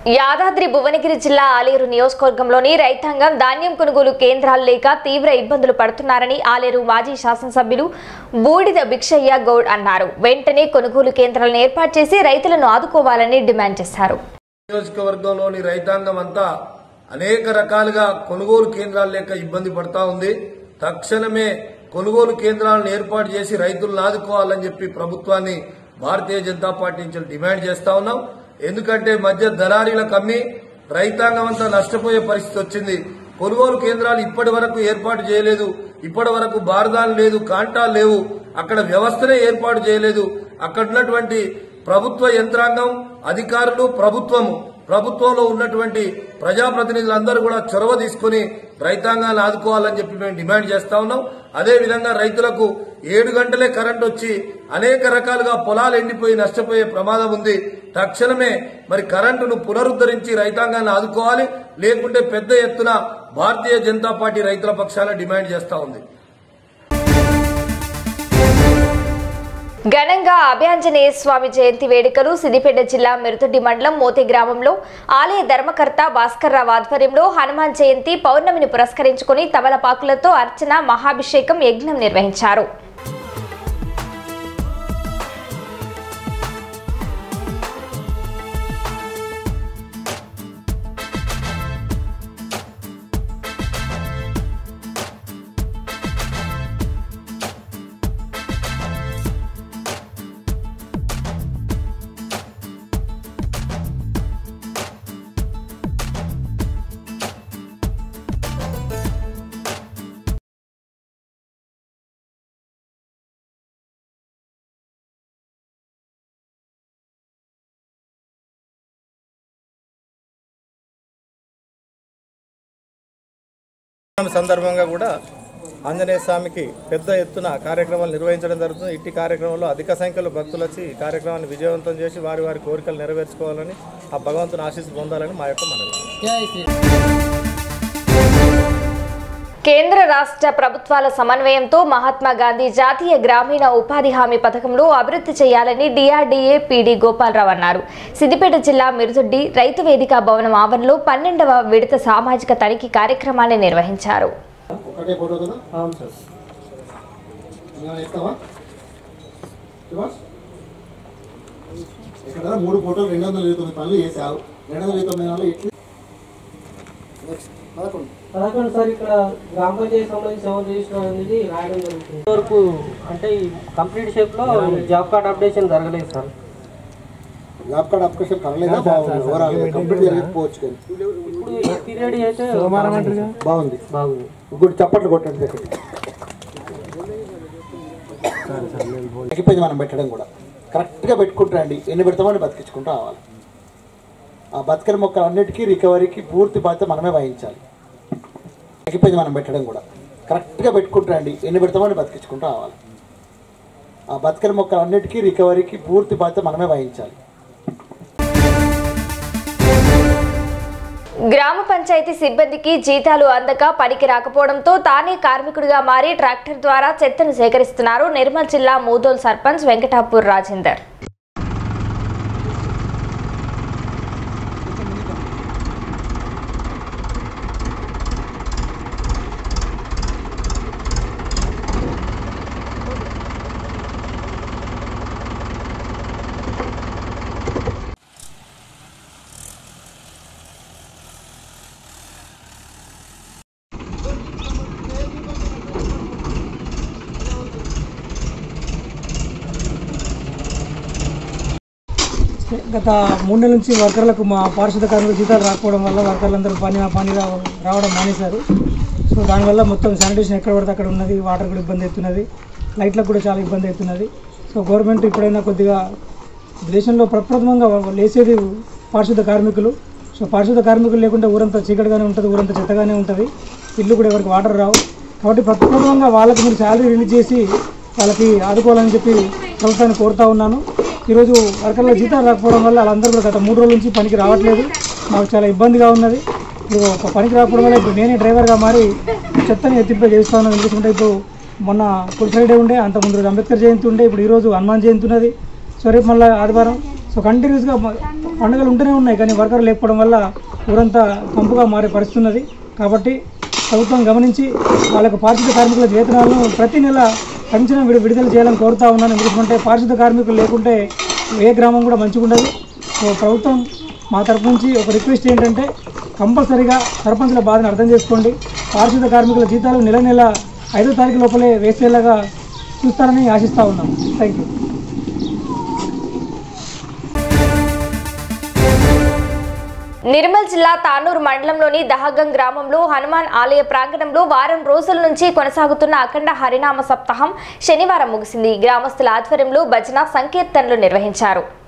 యాదాద్రి భువనగిరి జిల్లా ఆలేరు నియోజకవర్గంలోని రైతాంగం ధాన్యం కొనుగోలు కేంద్రాలు లేక తీవ్ర ఇబ్బందులు పడుతున్నారని ఆలేరు మాజీ శాసనసభ్యులు బూడిద భిక్షయ్య గౌడ్ అన్నారు. వెంటనే కొనుగోలు కేంద్రాలను ఏర్పాటు చేసి రైతులను ఆదుకోవాలని డిమాండ్ చేశారు. నియోజకవర్గంలోని రైతాంగం అంతా అనేక రకాలుగా కొనుగోలు కేంద్రాలు లేక ఇబ్బంది పడతా ఉంది. తక్షణమే కొనుగోలు కేంద్రాలను ఏర్పాటు చేసి రైతులను ఆదుకోవాలని చెప్పి ప్రభుత్వాన్ని భారతీయ జనతా పార్టీ నుంచి డిమాండ్ చేస్తా ఉన్నాం. ఎందుకంటే మధ్య దళారీలకు అమ్మి రైతాంగం అంతా నష్టపోయే పరిస్థితి వచ్చింది. కొనుగోలు కేంద్రాలు ఇప్పటి వరకు ఏర్పాటు చేయలేదు. ఇప్పటి వరకు బారదాలు లేదు, కాంటాలు లేవు. అక్కడ వ్యవస్థనే ఏర్పాటు చేయలేదు. అక్కడ ఉన్నటువంటి ప్రభుత్వ యంత్రాంగం, అధికారులు, ప్రభుత్వంలో ఉన్నటువంటి ప్రజాప్రతినిధులందరూ కూడా చొరవ తీసుకుని రైతాంగాన్ని ఆదుకోవాలని చెప్పి మేము డిమాండ్ చేస్తా ఉన్నాం. అదేవిధంగా రైతులకు 7 గంటలే కరెంట్ వచ్చి అనేక రకాలుగా పొలాలు ఎండిపోయి నష్టపోయే ప్రమాదం ఉంది. తక్షణమే మరి కరెంటును పునరుద్ధరించి రైతాంగాన్ని ఆదుకోవాలి. లేకుంటే పెద్ద ఎత్తున భారతీయ జనతా పార్టీ రైతుల పక్షాన డిమాండ్ చేస్తా ఉంది. ఘనంగా అభయాంజనేయ స్వామి జయంతి వేడుకలు సిద్దిపేట జిల్లా మిరుతొడ్డి మండలం మోతి గ్రామంలో ఆలయ ధర్మకర్త భాస్కర్రావు ఆధ్వర్యంలో హనుమాన్ జయంతి పౌర్ణమిని పురస్కరించుకుని తమలపాకులతో అర్చన, మహాభిషేకం, యజ్ఞం నిర్వహించారు. సందర్భంగా కూడా ఆంజనేయ స్వామికి పెద్ద ఎత్తున కార్యక్రమాలు నిర్వహించడం జరుగుతుంది. ఇట్టి కార్యక్రమంలో అధిక సంఖ్యలో భక్తులు వచ్చి ఈ కార్యక్రమాన్ని విజయవంతం చేసి వారి వారి కోరికలు నెరవేర్చుకోవాలని, ఆ భగవంతుని ఆశీస్సు పొందాలని మా యొక్క మనవి. కేంద్ర రాష్ట్ర ప్రభుత్వాల సమన్వయంతో మహాత్మా గాంధీ జాతీయ గ్రామీణ ఉపాధి హామీ పథకంలో అభివృద్ధి చేయాలని డిఆర్డీఏ పీడీ గోపాలరావు అన్నారు. సిద్దిపేట జిల్లా మిరుతొడ్డి రైతు వేదిక భవనం ఆవరణలో 12వ విడత సామాజిక తనిఖీ కార్యక్రమాన్ని నిర్వహించారు. సార్ ఇక్కడ గ్రామ పంచాయతీ సంబంధించి సేవ రిజిస్టర్ అనేది రాయడం జరుగుతుంది. వరకు అంటే కంప్లీట్ షేప్ లో జాబ్ కార్డ్ అప్డేషన్ జరగలేదు సార్. జాబ్ కార్డ్ అప్డేషన్ కరలేదా? కంప్లీట్ జరగకపోవచ్చు కానీ ఇప్పుడు పీరియడ్ అయితే బాగుంది. ఇప్పుడు చప్పట్లు కొట్టండి. తగ్గిపోయింది. మనం పెట్టడం కూడా కరెక్ట్గా పెట్టుకుంటారండి. ఎన్ని పెడతామని బతికించుకుంటూ రావాలి. ఆ బతికిన మొక్కలు అన్నిటికీ రికవరీకి పూర్తి బాధ్యత మనమే వహించాలి. తగ్గిపోయింది. మనం పెట్టడం కూడా కరెక్ట్గా పెట్టుకుంటారండి. ఎన్ని పెడతామని బతికించుకుంటూ రావాలి. ఆ బతికిన మొక్కలు అన్నిటికీ రికవరీకి పూర్తి బాధ్యత మనమే వహించాలి. గ్రామ పంచాయతీ సిబ్బందికి జీతాలు అందక పనికి రాకపోవడంతో తానే కార్మికుడిగా మారి ట్రాక్టర్ ద్వారా చెత్తను సేకరిస్తున్నారు నిర్మల్ జిల్లా మూదోల్ సర్పంచ్ వెంకటాపూర్ రాజేందర్. గత 3 నెలల నుంచి వర్కర్లకు మా పారిశుద్ధ కార్మికులు జీతాలు రాకపోవడం వల్ల వర్కర్లందరూ పని రావడం మానేశారు. సో దానివల్ల మొత్తం శానిటేషన్ ఎక్కడ పడితే అక్కడ ఉన్నది. వాటర్ కూడా ఇబ్బంది అవుతున్నది. లైట్లకు కూడా చాలా ఇబ్బంది అవుతున్నది. సో గవర్నమెంట్ ఇప్పుడైనా కొద్దిగా దేశంలో ప్రప్రథమంగా లేసేది పారిశుద్ధ కార్మికులు. సో పారిశుద్ధ కార్మికులు లేకుంటే ఊరంతా చీకటిగానే ఉంటుంది, ఊరంతా చెత్తగానే ఉంటుంది, ఇల్లు కూడా ఎవరికి వాటర్ రావు. కాబట్టి ప్రప్రథమంగా వాళ్ళకి మీరు శాలరీ రిలీజ్ చేసి వాళ్ళకి ఆదుకోవాలని చెప్పి ప్రభుత్వాన్ని కోరుతా ఉన్నాను. ఈరోజు వర్కర్ల జీతాలు రాకపోవడం వల్ల వాళ్ళందరూ కూడా గత 3 రోజుల నుంచి పనికి రావట్లేదు. మాకు చాలా ఇబ్బందిగా ఉన్నది. ఇప్పుడు ఒక పనికి రాకపోవడం వల్ల ఇప్పుడు నేనే డ్రైవర్గా మారి చెత్తని ఎత్తింపై చేస్తా ఉన్నాను. ఎందుకంటే ఇప్పుడు మొన్న గుడ్ ఫ్రైడే ఉండే, అంతకుముందు రోజు అంబేద్కర్ జయంతి ఉండే, ఇప్పుడు ఈరోజు హనుమాన్ జయంతి ఉన్నది. సో రేపు మళ్ళీ ఆదివారం. సో కంటిన్యూస్గా పండుగలు ఉంటూనే ఉన్నాయి, కానీ వర్కర్లు లేకపోవడం వల్ల ఊరంతా పంపుగా మారే పరిస్థితి ఉన్నది. కాబట్టి ప్రభుత్వం గమనించి వాళ్ళకు పారిశుద్ధ కార్మికుల వేతనాలను ప్రతి నెల పెన్షన్ విడుదల చేయాలని కోరుతా ఉన్నాను. ఎందుకంటే పారిశుద్ధ కార్మికులు లేకుంటే ఏ గ్రామం కూడా మంచిగా ఉండదు. సో ప్రభుత్వం మా తరపు నుంచి ఒక రిక్వెస్ట్ ఏంటంటే కంపల్సరీగా సర్పంచుల బాధను అర్థం చేసుకోండి. పారిశుద్ధ కార్మికుల జీతాలు నెల 5వ తారీఖు లోపలే వేసేలాగా చూస్తారని ఆశిస్తూ ఉన్నాం. Thank you. నిర్మల్ జిల్లా తానూరు మండలంలోని దహగం గ్రామంలో హనుమాన్ ఆలయ ప్రాంగణంలో వారం రోజుల నుంచి కొనసాగుతున్న అఖండ హరినామ సప్తాహం శనివారం ముగిసింది. గ్రామస్తుల ఆధ్వర్యంలో భజన సంకీర్తనలు నిర్వహించారు.